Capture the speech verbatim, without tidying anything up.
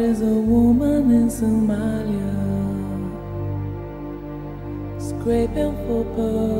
is a woman in Somalia scraping for pearls.